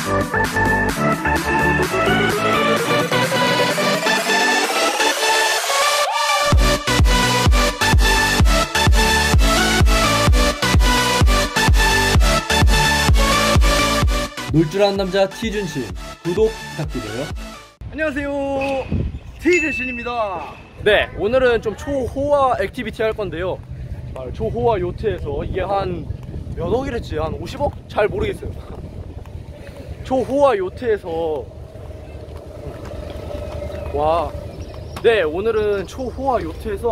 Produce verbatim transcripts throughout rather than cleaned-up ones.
놀 줄 아는 남자 티준신 구독 부탁드려요. 안녕하세요, 티준신입니다. 네, 오늘은 좀 초호화 액티비티 할 건데요. 초호화 요트에서 이게 한 몇 억이랬지? 한 오십억? 잘 모르겠어요. 초호화 요트에서 와, 네, 오늘은 초호화 요트에서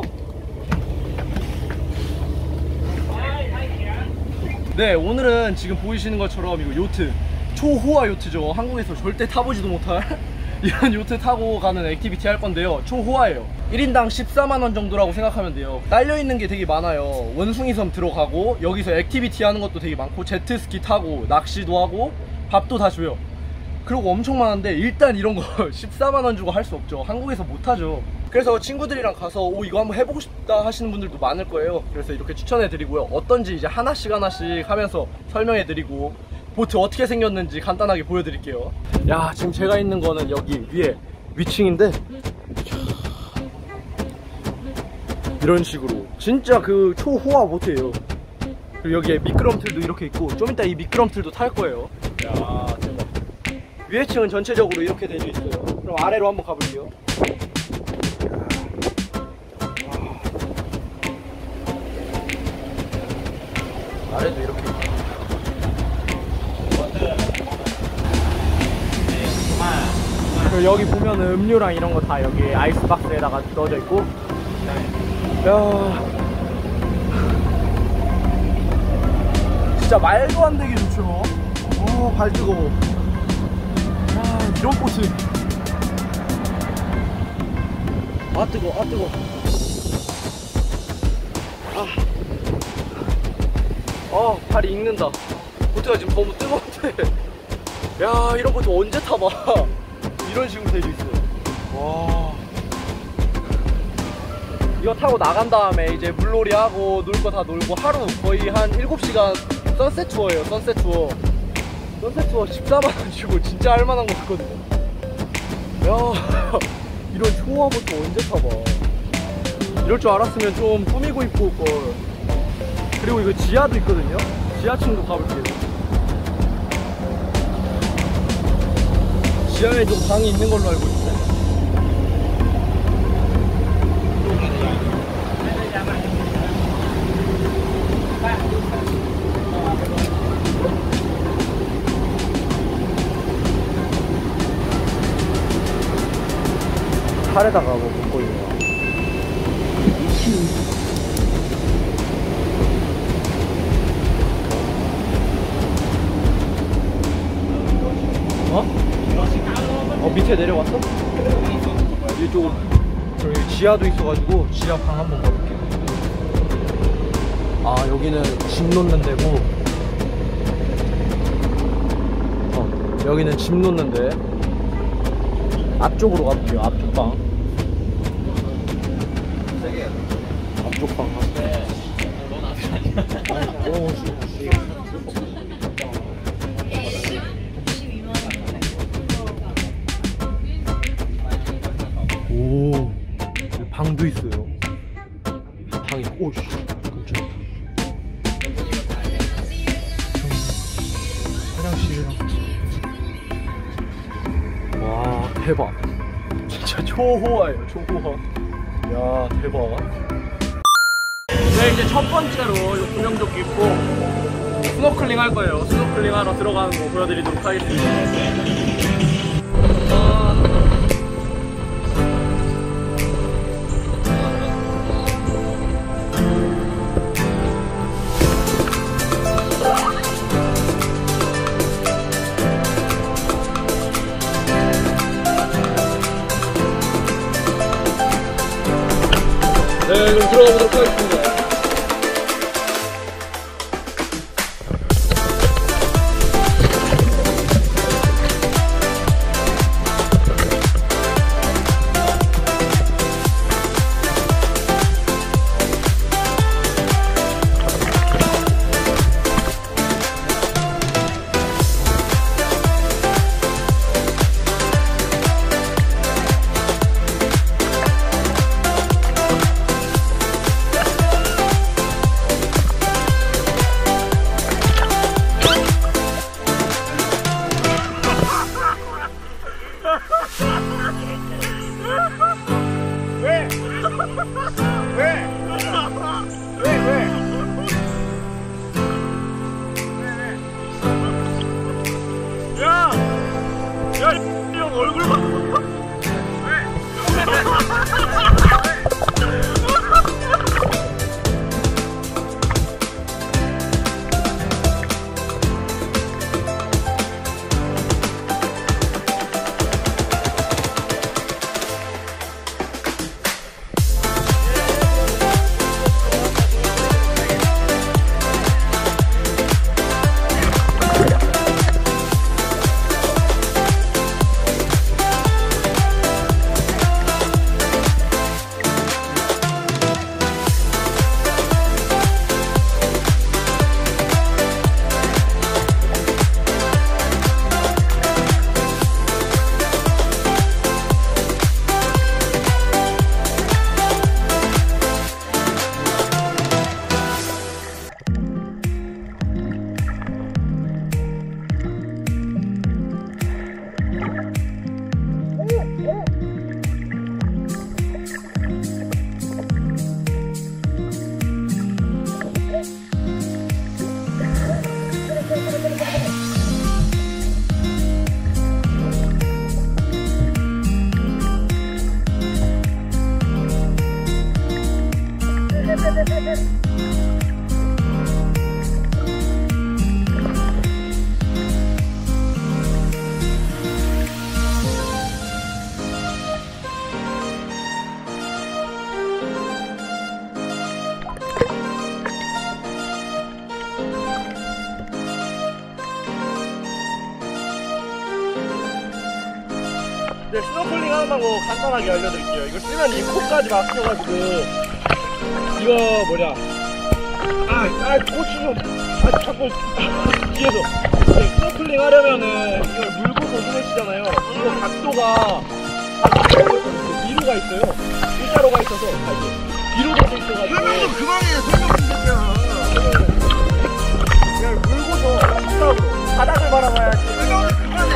네, 오늘은 지금 보이시는 것처럼 이거 요트, 초호화 요트죠. 한국에서 절대 타보지도 못할 이런 요트 타고 가는 액티비티 할 건데요. 초호화예요. 일 인당 십사만 원 정도라고 생각하면 돼요. 딸려있는 게 되게 많아요. 원숭이섬 들어가고, 여기서 액티비티 하는 것도 되게 많고, 제트스키 타고, 낚시도 하고, 밥도 다 줘요. 그리고 엄청 많은데 일단 이런 거 십사만 원 주고 할 수 없죠. 한국에서 못 하죠. 그래서 친구들이랑 가서 오 이거 한번 해보고 싶다 하시는 분들도 많을 거예요. 그래서 이렇게 추천해 드리고요. 어떤지 이제 하나씩 하나씩 하면서 설명해 드리고, 보트 어떻게 생겼는지 간단하게 보여드릴게요. 야, 지금 제가 있는 거는 여기 위에 위층인데, 이런 식으로 진짜 그 초호화 보트예요. 그리고 여기에 미끄럼틀도 이렇게 있고, 좀 이따 이 미끄럼틀도 탈 거예요. 야, 대박. 위에 층은 전체적으로 이렇게 되어 있어요. 그럼 아래로 한번 가볼게요. 아래도 이렇게 있고. 그리고 여기 보면은 음료랑 이런 거 다 여기 아이스박스에다가 넣어져 있고. 야, 진짜 말도 안 되게 좋죠. 오, 발 뜨거워. 야, 이런 코스. 아 뜨거워, 아 뜨거워. 아, 아, 발이 익는다. 보트가 지금 너무 뜨거운데. 야, 이런 보트 언제 타봐. 이런 식으로 되어 있어요. 와, 이거 타고 나간 다음에 이제 물놀이 하고 놀 거 다 놀고, 하루 거의 한 일곱 시간 선셋 투어예요. 선셋 투어. 선셋 투어 십사만 원 주고 진짜 할만한 거 같거든요. 야, 이런 초호화 보트 언제 타봐. 이럴 줄 알았으면 좀 꾸미고 입고 올걸. 그리고 이거 지하도 있거든요. 지하층도 가볼게요. 지하에 좀 방이 있는 걸로 알고 있어요. 팔에다가 뭐 묶고 있는 거. 어? 어, 밑에 내려왔어? 이쪽으로. 여기 지하도 있어가지고 지하 방 한번 가볼게요. 아, 여기는 짐 놓는 데고, 어, 여기는 짐 놓는 데. 앞쪽으로 가볼게요. 앞쪽 방. 앞쪽 방 가볼게요. 오, 방도 있어요. 방이, 오씨, 깜짝이야. 화장실이랑. 와, 대박. 진짜 초호화예요, 초호화. 야, 대박. 네, 이제 첫 번째로 이 구명조끼 입고 스노클링 할 거예요. 스노클링 하러 들어가는 거 보여드리도록 하겠습니다. 아... 네, 그럼 들어가 보도록 하겠습니다. 네, 스노클링 하는 방법 간단하게 알려드릴게요. 이거 쓰면 이 코까지 막혀가지고 이거 뭐냐 아, 아 꼬치 좀 아, 자꾸 뒤에서 네, 스노클링 하려면은 이걸 물고서 손을 잖아요. 이거 각도가 위로 가 있어요. 일자로 가 있어서 아, 이게 위로 돼 있어가지고 설명 좀 그만해. 설명 좀 새끼야. 그냥 물고서 직각으로 바닥을 바라봐야지. 설명 좀 그만해.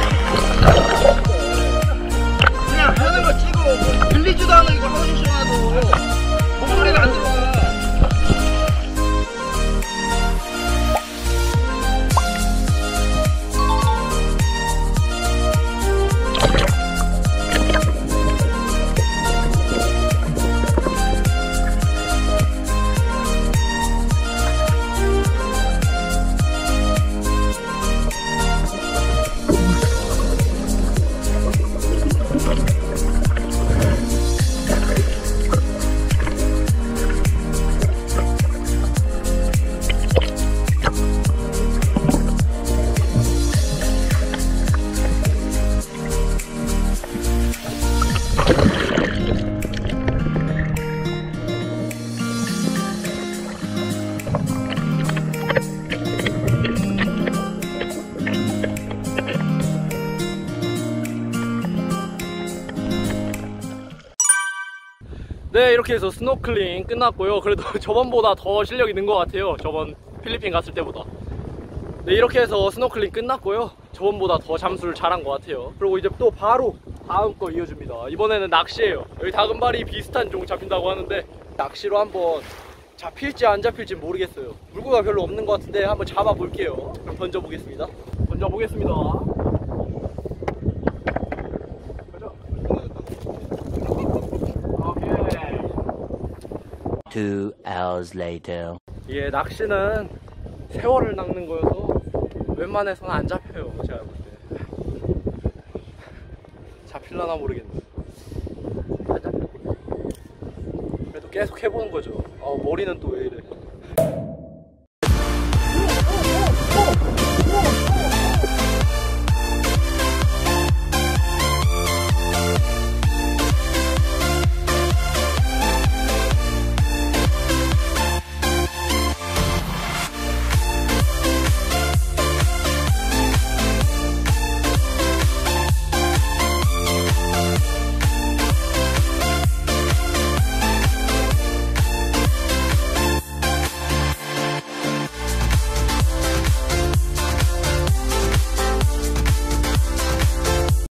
그냥 하는 거 찍어. 들리지도 않아 이거 하고 싶어도 목소리가 안 들어가. 네, 이렇게 해서 스노클링 끝났고요. 그래도 저번보다 더 실력이 는 것 같아요. 저번 필리핀 갔을 때보다. 네, 이렇게 해서 스노클링 끝났고요. 저번보다 더 잠수를 잘한 것 같아요. 그리고 이제 또 바로 다음 거 이어줍니다. 이번에는 낚시예요. 여기 다금바리 비슷한 종 잡힌다고 하는데 낚시로 한번 잡힐지 안 잡힐지 모르겠어요. 물고기가 별로 없는 것 같은데 한번 잡아볼게요. 그럼 던져보겠습니다. 던져보겠습니다. Two hours later. 이게 낚시는 세월을 낚는 거여서 웬만해서는 안 잡혀요. 제가 볼 때. 잡힐라나 모르겠네. 안 잡혀. 그래도 계속 해보는 거죠. 어, 머리는 또 왜 이래.